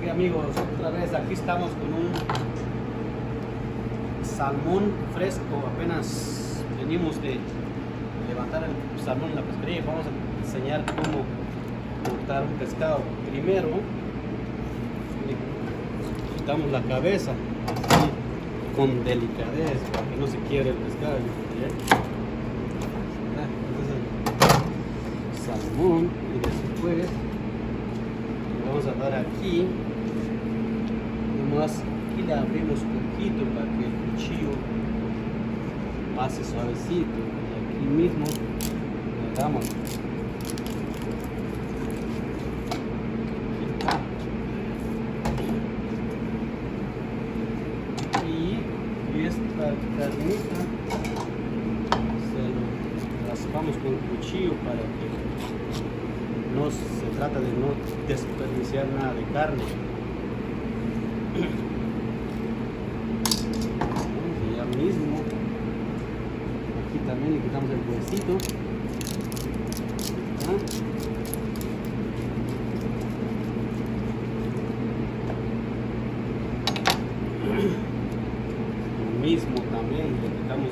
Ok amigos, otra vez aquí estamos con un salmón fresco. Apenas venimos de levantar el salmón en la pesquería y vamos a enseñar cómo cortar un pescado. Primero quitamos la cabeza así, con delicadez para que no se quiebre el pescado. Este es el salmón y después le vamos a dar aquí nomás, y le abrimos un poquito para que el cuchillo pase suavecito, y aquí mismo le damos y esta carnita se lo raspamos con el cuchillo para que no se trata de no desperdiciar nada de carne. Y ya mismo aquí también le quitamos el huesito. Lo mismo también le quitamos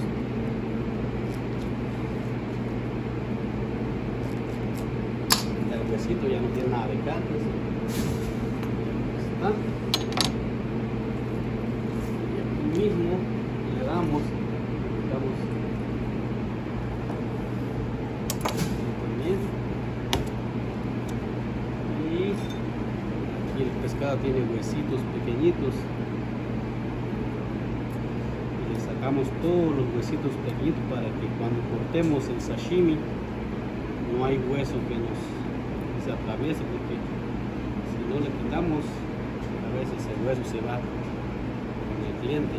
el huesito, ya no tiene nada de carne. ¿Está? Y aquí mismo le damos también. Y aquí el pescado tiene huesitos pequeñitos. Y le sacamos todos los huesitos pequeñitos para que cuando cortemos el sashimi no hay hueso que se atraviese, porque si no le quitamos a veces el hueso se va con el cliente.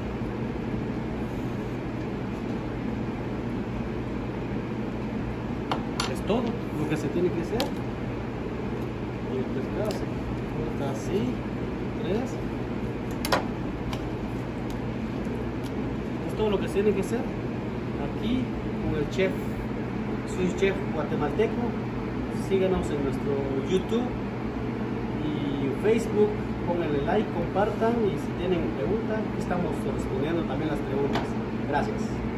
Es todo lo que se tiene que hacer. Y el pescado se corta así, 3. Es todo lo que se tiene que hacer aquí con el chef. Soy chef guatemalteco. Síganos en nuestro YouTube y Facebook, pónganle like, compartan, y si tienen preguntas, estamos respondiendo también las preguntas. Gracias.